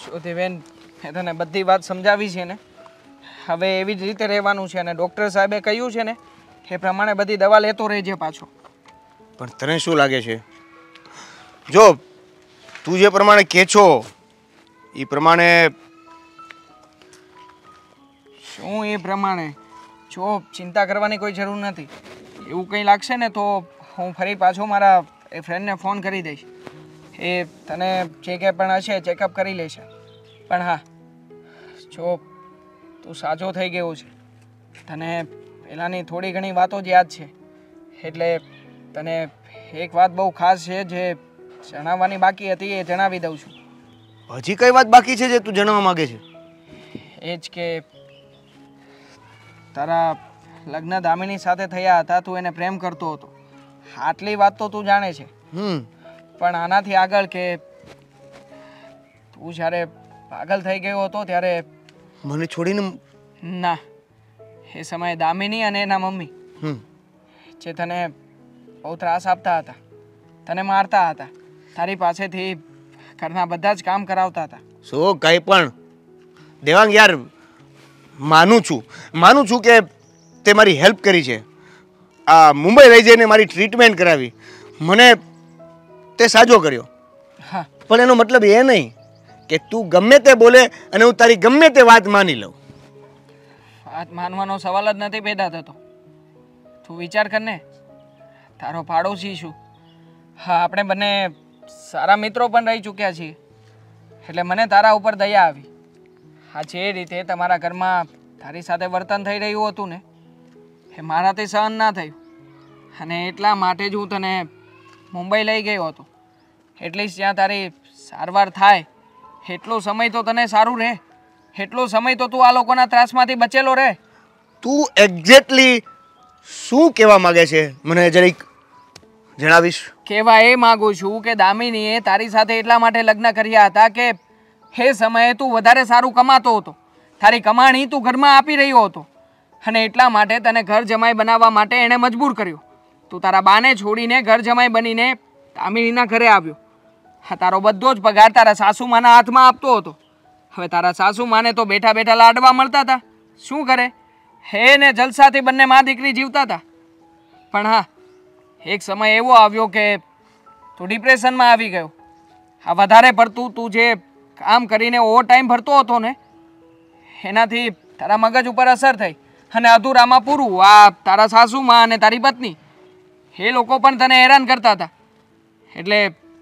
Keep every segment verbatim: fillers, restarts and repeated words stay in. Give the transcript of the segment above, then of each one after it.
શું દેવેન, મેં તને બધી વાત સમજાવી છે ને. હવે એવી જ રીતે રહેવાનું છે અને ડૉક્ટર સાહેબે કહ્યું છે ને એ પ્રમાણે બધી દવા લેતો રહેજે પાછો. પણ તને શું લાગે છે, જો તું જે પ્રમાણે કહે છો એ પ્રમાણે? શું એ પ્રમાણે? જો ચિંતા કરવાની કોઈ જરૂર નથી. એવું કંઈ લાગશે ને તો હું ફરી પાછો મારા એ ફ્રેન્ડને ફોન કરી દઈશ. એ તને જે કંઈ પણ હશે ચેકઅપ કરી લેશે. પણ હા, જો તું સાજો થઈ ગયો છે, તને પહેલાંની થોડી ઘણી વાતો જ યાદ છે, એટલે તને એક વાત બહુ ખાસ છે જે જણાવવાની બાકી હતી એ જણાવી દઉં છું. હજી કઈ વાત બાકી છે જે તું જણાવવા માંગે છે? એ જ કે તારા લગ્ન દામિની સાથે થયા હતા, તું એને પ્રેમ કરતો હતો. આટલી વાત તો તું જાણે છે. હમ પણ આનાથી આગળ કે તું જ્યારે પાગલ થઈ ગયો હતો ત્યારે મને છોડીને? ના, એ સમયે દામિની અને એના મમ્મી હમ જે તને બહુ ત્રાસ આપતા હતા, તને મારતા હતા, તારી પાસેથી ઘરના બધા જ કામ કરાવતા હતા. શું કંઈ પણ દેવાંગ યાર, માનું છું માનું છું કે તે મારી હેલ્પ કરી છે. આ મુંબઈ લઈ જઈને મારી ટ્રીટમેન્ટ કરાવી, મને તે સાજો કર્યો. હા, પણ એનો મતલબ એ નહીં કે તું ગમે તે બોલે અને હું તારી ગમે તે વાત માની લઉં. વાત માનવાનો સવાલ જ નથી પેદા થતો. તું વિચાર કર ને, તારો પાડોશી છું. હા, આપણે બંને સારા મિત્રો પણ રહી ચૂક્યા છીએ, એટલે મને તારા ઉપર દયા આવી. હા, જે રીતે તમારા ઘરમાં તારી સાથે વર્તન થઈ રહ્યું હતું ને એ મારાથી સહન ના થયું, અને એટલા માટે જ હું તને મુંબઈ લઈ ગયો હતો. એટલીસ્ટ જ્યાં તારી સારવાર થાય એટલો સમય તો તને સારું રહે, એટલો સમય તો તું આ લોકોના ત્રાસમાંથી બચેલો રહે. તું એક્ઝેક્ટલી શું કહેવા માંગે છે મને જરીક જણાવીશ? કહેવા એ માગું છું કે દામિનીએ તારી સાથે એટલા માટે લગ્ન કર્યા હતા કે એ સમયે તું વધારે સારું કમાતો હતો, તારી કમાણી તું ઘરમાં આપી રહ્યો હતો, અને એટલા માટે તને ઘર જમાઈ બનાવવા માટે એણે મજબૂર કર્યો. તું તારા બાને છોડીને ઘર જમાઈ બનીને દામિનીના ઘરે આવ્યો. હા, તારો બધો જ પગાર તારા સાસુમાના હાથમાં આપતો હતો. હવે તારા સાસુમાને તો બેઠા બેઠા લાડવા મળતા હતા. શું કરે, હે ને જલસાથી બંને મા દીકરી જીવતા હતા. પણ હા, એક સમય એવો આવ્યો કે તું ડિપ્રેશનમાં આવી ગયો. આ વધારે પડતું તું જે કામ કરીને ઓવર ટાઈમ ભરતો હતો ને એનાથી તારા મગજ ઉપર અસર થઈ, અને અધૂરામાં પૂરું આ તારા સાસુમાં અને તારી પત્ની એ લોકો પણ તને હેરાન કરતા હતા, એટલે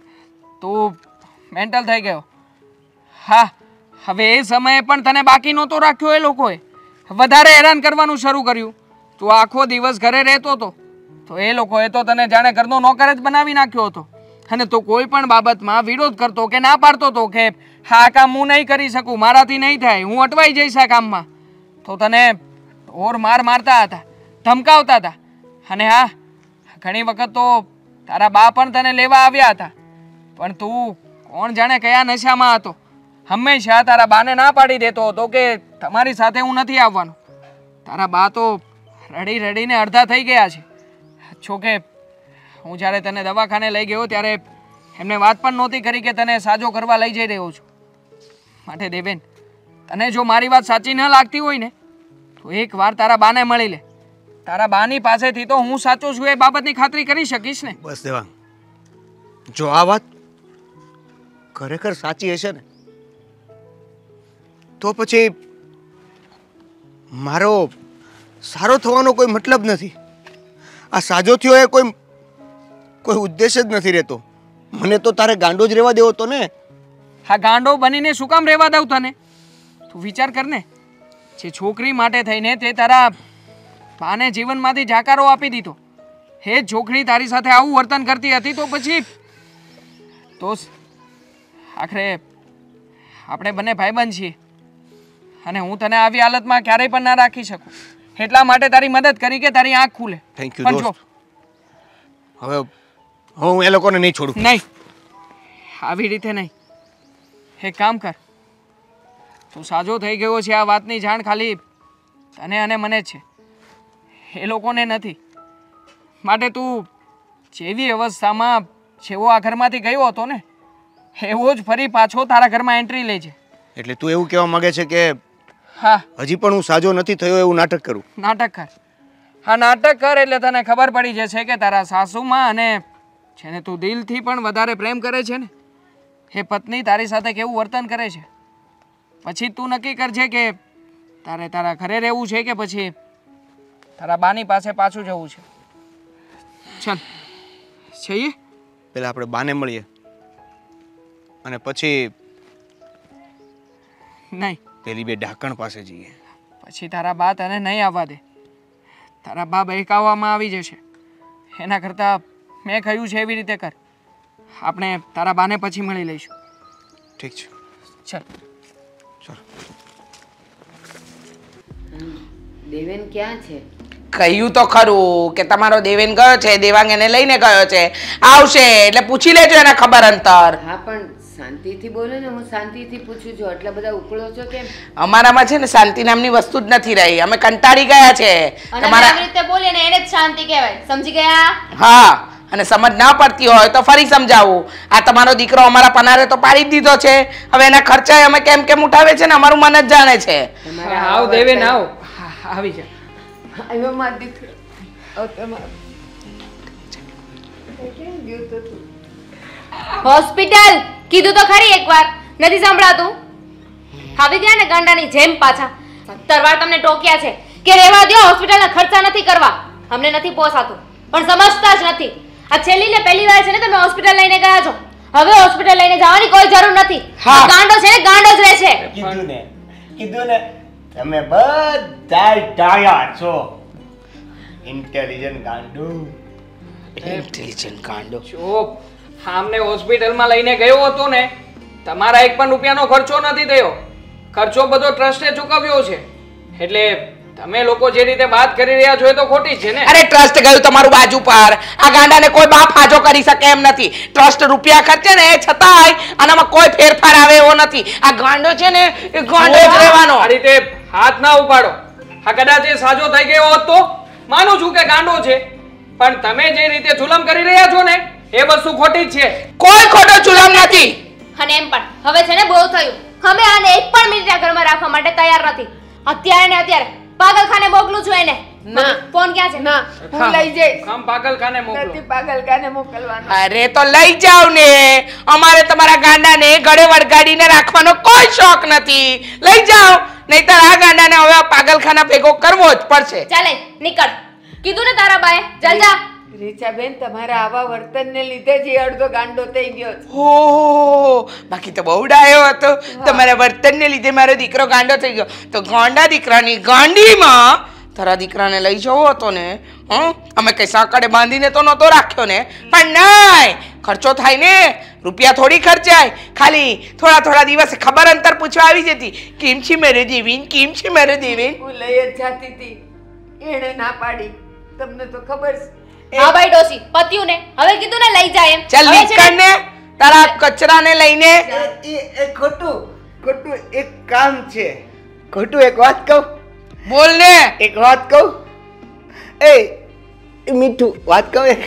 તું મેન્ટલ થઈ ગયો. હા, હવે એ સમયે પણ તને બાકી નહોતો રાખ્યો. એ લોકોએ વધારે હેરાન કરવાનું શરૂ કર્યું. તું આખો દિવસ ઘરે રહેતો હતો તો એ લોકોએ તો તને જાણે ઘરનો નોકર જ બનાવી નાખ્યો હતો, અને તું કોઈ પણ બાબતમાં વિરોધ કરતો કે ના પાડતો હતો કે હા કામ હું નહીં કરી શકું, મારાથી નહીં થાય, હું અટવાઈ જઈશ આ કામમાં, તો તને ઓર માર મારતા હતા, ધમકાવતા હતા. અને હા, ઘણી વખત તો તારા બા પણ તને લેવા આવ્યા હતા, પણ તું કોણ જાણે કયા નશામાં હતો. હંમેશા તારા બાને ના પાડી દેતો હતો કે તમારી સાથે હું નથી આવવાનો. તારા બા તો રડી રડીને અડધા થઈ ગયા છે. જોકે હું જ્યારે તને દવાખાને લઈ ગયો ત્યારે એમને વાત પણ નહોતી કરી કે તને સાજો કરવા લઈ જઈ રહ્યો છું. માટે દેવેન, તને જો મારી વાત સાચી ન લાગતી હોય ને તો એક વાર તારા બાને મળી લે. તારા બાની પાસેથી તો હું સાચો છું એ બાબતની ખાતરી કરી શકીશ ને. બસ દેવાંગ, જો આ વાત ખરેખર સાચી હશે ને તો પછી મારો સારો થવાનો કોઈ મતલબ નથી. આ સાજો થયો એ કોઈ કોઈ ઉદ્દેશ જ નથી રહેતો. મને તો તારે ગાંડો જ રહેવા દેવો તો ને. હા, ગાંડો બનીને શું કામ રહેવા દઉં તને? તું વિચાર કર ને, જે છોકરી માટે થઈને તે તારા બાને જીવનમાંથી જાકારો આપી દીધો, હે છોકરી તારી સાથે આવું વર્તન કરતી હતી તો પછી તો આખરે આપણે બંને ભાઈબંધ છીએ, અને હું તને આવી હાલતમાં ક્યારેય પણ ના રાખી શકું. એટલા માટે તારી મદદ કરી કે તારી આંખ ખુલે. થેન્ક યુ દોસ્ત. હવે હું એ લોકોને નહીં છોડું. નહીં, આવી રીતે નહીં. એક કામ કર, તું સાજો થઈ ગયો છે આ વાતની જાણ ખાલી તને અને મને જ છે, એ લોકોને નથી. માટે તું જેવી અવસ્થામાં જેવો આ ઘરમાંથી ગયો હતો ને એવો જ ફરી પાછો તારા ઘરમાં એન્ટ્રી લેજે. એટલે તું એવું કહેવા માંગે છે કે હા હજી પણ હું સાજો નથી થયો એવું નાટક કરું? નાટક કર. હા નાટક કર એટલે તને ખબર પડી જશે કે તારા સાસુમાં અને જેને તું દિલથી પણ વધારે પ્રેમ કરે છે ને એ પત્ની તારી સાથે કેવું વર્તન કરે છે. પછી તું નક્કી કરજે કે તારે તારા ઘરે રહેવું છે કે પછી તારા બાની પાસે પાછું જવું છે. ચાલ જઈએ. પેલા આપણે બાને મળીએ અને પછી નહીં પેલી બે ઢાંકણ પાસે જઈએ. પછી તારા બા તને નહીં આવવા દે. તારા બા બહેકાવવામાં આવી જશે. એના કરતાં મેં કહ્યું છે એવી રીતે કર. આપણે તારા બાને પછી મળી લઈશું. ઠીક છે. ચાલ ચાલ. દેવેન ક્યાં છે? કહ્યું તો ખરું કે તમારો દેવેન ગયો છે, દેવાંગ એને લઈને ગયો છે, આવશે એટલે પૂછી લેજો એને ખબર અંતર. હા પણ શાંતિથી બોલો ને, હું શાંતિથી પૂછું છું, આટલા બધા ઉકળો છો કેમ? અમારામાં છે ને શાંતિ નામની વસ્તુ જ નથી રહી, અમે કંટાળી ગયા છે તમારા રીતે બોલે ને એને જ શાંતિ કહેવાય, સમજી ગયા? હા, અને સમજ ના પડતી હોય તો ફરી સમજાવું. આ તમારો દીકરો અમારા પનારે તો પાડી જ દીધો છે, હવે એના ખર્ચા અમે કેમ કેમ ઉઠાવે છે ને અમારું મન જ જાણે છે. આવ દેવેન આવ. આવી જા. આવ્યો મારો દીકરો. આવ તમારો. કેમ ગયો તો તું? હોસ્પિટલ કીધું તો ખરી એકવાર, નથી સંભળાતું? આવી ગયા ને ગાંડાની જેમ પાછા. સત્તર વાર તમને ટોક્યા છે કે રહેવા દો, હોસ્પિટલના ખર્ચા નથી કરવા, અમને નથી પોસાતું, પણ સમજતા જ નથી. આ છેલ્લી ને પહેલી વાર છે ને તમે હોસ્પિટલ લઈને ગયા છો, હવે હોસ્પિટલ લઈને જવાની કોઈ જરૂર નથી. આ ગાંડો છે ને ગાંડો જ રહેશે. કીધું ને કીધું ને તમે બધા ડાયા છો. ઇન્ટેલિજન્ટ ગાંડુ. ઇન્ટેલિજન્ટ ગાંડો. ચૂપ. આમને હોસ્પિટલમાં લઈને ગયો હતો ને, તમારા એક પણ રૂપિયાનો ખર્ચો નથી થયો. ખર્ચો બધો ટ્રસ્ટે ચૂકવ્યો છે. એટલે તમે લોકો જે રીતે વાત કરી રહ્યા છો એ તો ખોટી છે ને. અરે ટ્રસ્ટ ગયું તમારું બાજુ પર. આ ગાંડાને કોઈ બાપ હાજો કરી શકે એમ નથી. ટ્રસ્ટ રૂપિયા ખર્ચે ને છતાંય આનામાં કોઈ ફેરફાર આવે એવો નથી. આ ગાંડો છે ને એ ગાંડો જ રહેવાનો. આ રીતે હાથ ના ઉપાડો. આ કદાચ એ સાજો થઈ ગયો હોત તો માનું છું કે ગાંડો છે, પણ તમે જે રીતે જુલમ કરી રહ્યા છો ને એ વસ્તુ ખોટી જ છે. કોઈ ખોટો જુલમ નથી. અને એમ પણ હવે છે ને બહુ થયું, અમે આને એક પણ મિનિટ આ ઘરમાં રાખવા માટે તૈયાર નથી. અત્યારે ને અત્યારે પાગલખાને મોકલું છું એને. ના. ફોન ક્યાં છે? ના, હું લઈ જઈશ. આમ પાગલખાને મોકલો. નથી પાગલખાને મોકલવાનો. અરે તો લઈ જાવ ને. અમારે તમારા ગાંડાને ગળે વળગાડીને રાખવાનો કોઈ શોખ નથી. લઈ જાવ, નહીતર આ ગાંડાને હવે પાગલખાના ભેગો કરવો જ પડશે. ચાલે નીકળ. કીધું ને તારા બાએ, ચાલ જા. રીચાબેન, તમારા આવા વર્તનને લીધે જ એ અડધો ગાંડો થઈ ગયો છે. હો, બાકી તો બહુ ડાયો હતો. તમારા વર્તનને લીધે મારો દીકરો ગાંડો થઈ ગયો. તો ગાંડા દીકરાની ગાંડીમાં તારા દીકરાને લઈ જવો હતો ને. હં, અમે કઈ સાંકળે બાંધીને તો નહોતો રાખ્યો ને, પણ નહીં, ખર્ચો થાય ને. રૂપિયા થોડી ખર્ચાય, ખાલી થોડા થોડા દિવસે ખબર અંતર પૂછવા આવી જતી. કેમ છે મેરે દેવીન, કેમ છે મેરે દેવીન. હું લઈ જ જાતી હતી, એણે ના પાડી. તમને તો ખબર છે. હા ભાઈ ડોસી, પત્યું ને, હવે કીધું ને લઈ જાય એમ. ચાલ હવે છે ને- નીકળ ને તારા કચરાને લઈને. એ એ ખોટું ખોટું એક કામ છે. ખોટું એક વાત કહું. બોલ ને. એક વાત કહું. એ એ મીઠું વાત કહું એક.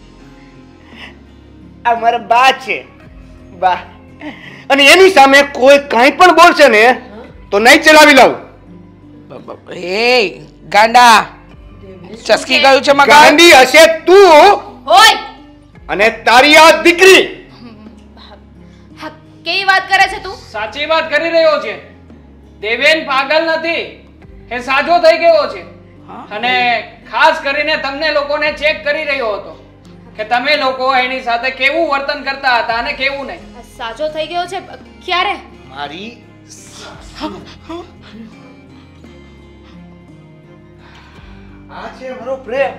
આ મારા બા છે, બા, અને એની સામે કોઈ કાંઈ પણ બોલશે ને તો નહીં ચલાવી લઉં. એ ગાંડા ચસકી ગયું છે મગજ. ગાંડી હશે તું હોય. અને તારી આ દીકરી. હા, કેવી વાત કરે છે તું? સાચી વાત કરી રહ્યો છે. દેવેન પાગલ નથી, એ સાજો થઈ ગયો છે. અને ખાસ કરીને તમને લોકોને ચેક કરી રહ્યો હતો કે તમે લોકો એની સાથે કેવું વર્તન કરતા હતા અને કેવું નહીં. સાજો થઈ ગયો છે ક્યારે? મારી આ છે મારો પ્રેમ.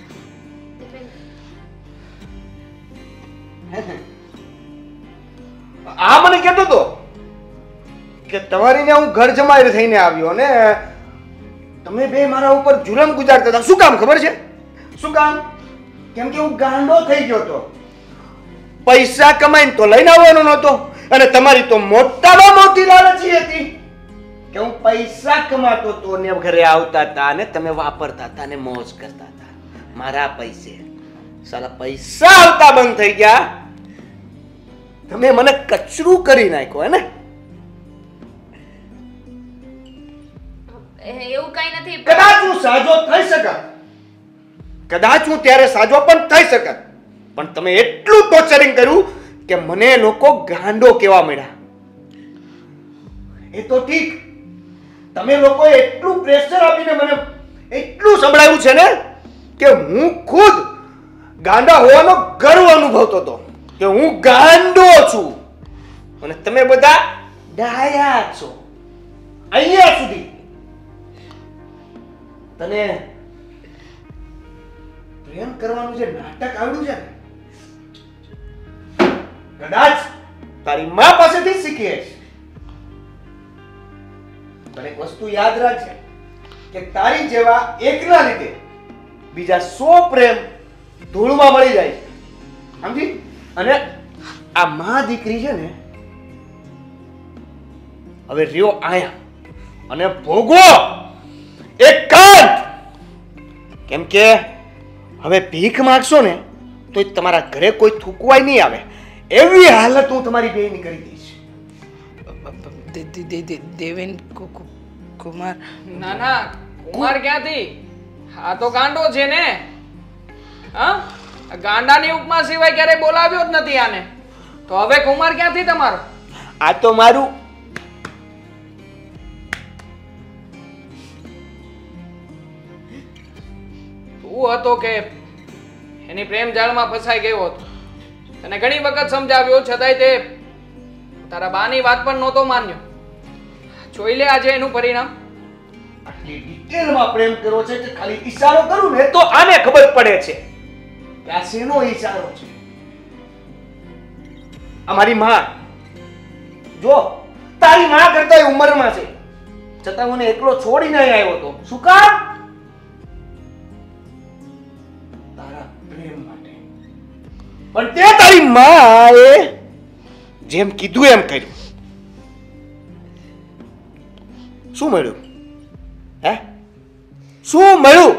આ મને કહેતો તો કે તમારી ને હું ઘર જમાઈ થઈને આવ્યો ને તમે બે મારા ઉપર જુલમ ગુજારતા હતા. શું કામ ખબર છે? શું કામ? કેમ કે હું ગાંડો થઈ ગયો તો. પૈસા કમાઈને તો લઈને આવવાનો નહોતો, અને તમારી તો મોટામાં મોટી લાલચી હતી કે હું પૈસા કમાતો તો ને ઘરે આવતા હતા અને તમે વાપરતા હતા ને મોજ કરતા હતા મારા પૈસે. સાલા પૈસા આવતા બંધ થઈ ગયા, તમે મને કચરું કરી નાખ્યો હે ને. સાજો થઈ શકત, કદાચ હું ત્યારે સાજો પણ થઈ શકત, પણ તમે એટલું ટોર્ચરિંગ કર્યું કે મને લોકો ગાંડો કેવા મળ્યા. એ તો ઠીક, તમે લોકો એટલું પ્રેશર આપીને મને એટલું સંભળાવ્યું છે ને કે હું ખુદ ગાંડા હોવાનો ગર્વ અનુભવતો હતો કે હું ગાંડો છું અને તમે બધા ડાયા છો. અહીંયા સુધી તને પ્રેમ કરવાનું જે નાટક આવડ્યું છે ને કદાચ તારી માં પાસેથી શીખી હશે. પણ એક વસ્તુ યાદ રાખજે કે તારી જેવા એકના લીધે બીજા સો પ્રેમ ધૂળમાં મળી જાય છે, સમજી? અને આ માં દીકરી છે ને હવે રહ્યો આયા અને ભોગવો એક કાંત, કેમ કે હવે ભીખ માંગશો ને તો તમારા ઘરે કોઈ થૂકવાય નહીં આવે એવી હાલત હું તમારી બેની કરી દઈશ. દેવેન કુમાર? ના ના, કુમાર ક્યાંથી? આ તો ગાંડો છે ને. હા, ગાંડાની ઉપમા સિવાય ક્યારે બોલાવ્યો જ નથી આને, તો હવે કુમાર ક્યાંથી તમારો? આ તો મારું તું હતો કે એની પ્રેમ જાળમાં ફસાઈ ગયો હતો. તને ઘણી વખત સમજાવ્યો છતાંય તે તારા બાની વાત પણ નહોતો માન્યો. જોઈ લે આજે એનું પરિણામ. આટલી ડિટેલમાં પ્રેમ કર્યો છે કે ખાલી ઈશારો કરું ને તો આને ખબર પડે છે કે આ શેનો ઈશારો છે. અમારી માં જો તારી માં કરતા ઉંમરમાં છે છતાં મને એકલો છોડીને આવ્યો હતો. શું કામ? તારા પ્રેમ માટે. પણ તે તારી માએ જેમ કીધું એમ કર્યું. શું મળ્યું? હે, શું મળ્યું?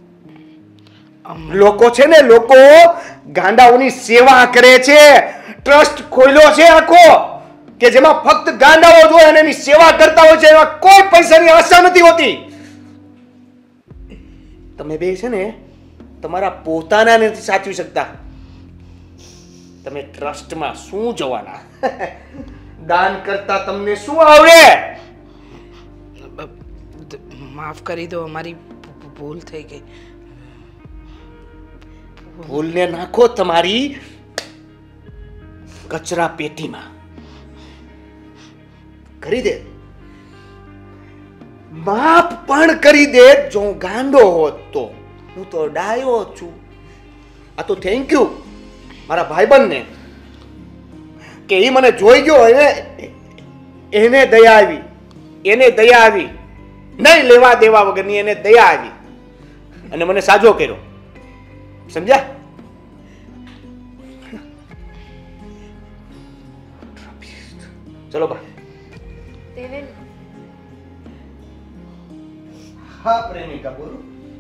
લોકો છે ને, લોકો ગાંડાઓની સેવા કરે છે. ટ્રસ્ટ ખોલ્યો છે આખો કે જેમાં ફક્ત ગાંડાઓ જોઈએ અને એની સેવા કરતા હોય છે. એમાં કોઈ પૈસાની આશા નથી હોતી. તમે બે છે ને તમારા પોતાના નથી સાચવી શકતા. તમે ટ્રસ્ટમાં શું જવાના? દાન કરતા તમને શું આવડે? માફ કરી દો, અમારી ભૂલ થઈ ગઈ. ભૂલને નાખો તમારી કચરા પેટીમાં. કરી દે, માફ પણ કરી દે. જો હું ગાંડો હોત તો હું તો ડાયો છું. આ તો થેન્ક યુ મારા ભાઈબંધને કે એ મને જોઈ ગયો, એને એને દયા આવી, એને દયા આવી નહીં લેવા દેવા વગરની એને દયા આવી અને મને સાજો કર્યો. સમજ્યા? ચલો બા. દેવેન, હા પ્રેમિકા બોલો.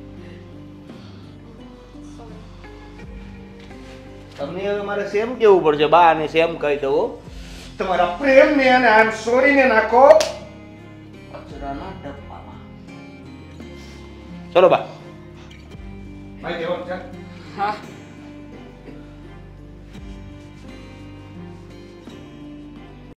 તમને હવે મારે સેમ કેવું પડશે બા, અને સેમ કહી દઉં તમારા પ્રેમ ને અને આઈ એમ સોરી ને નાખો કચરાના ડબ્બામાં. ચલો બા. ભાઈ દેવન ચાલ. હા